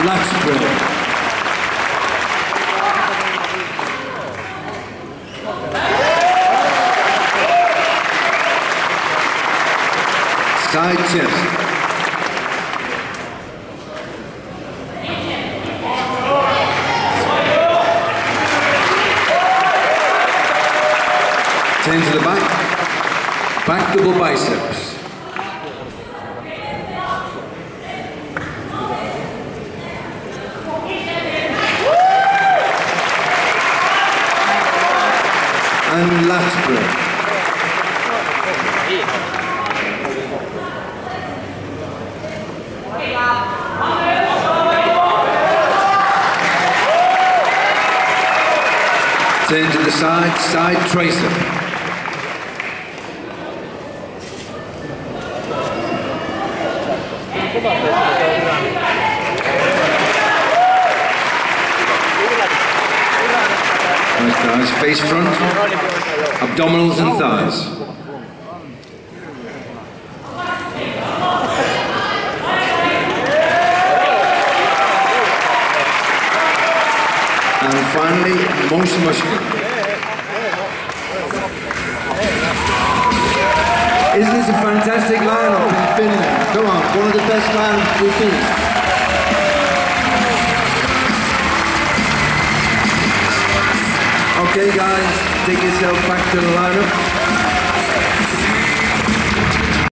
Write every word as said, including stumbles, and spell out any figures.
Lahti. Side chest. Ten to the back. Back double biceps. And Lahti. Turn to the side, side tracer. Nice guys, face front, abdominals and thighs. And finally, most muscular. Isn't this a fantastic lineup in Finland? Come on, one of the best lineups we've seen. Okay guys, take yourself back to the lineup.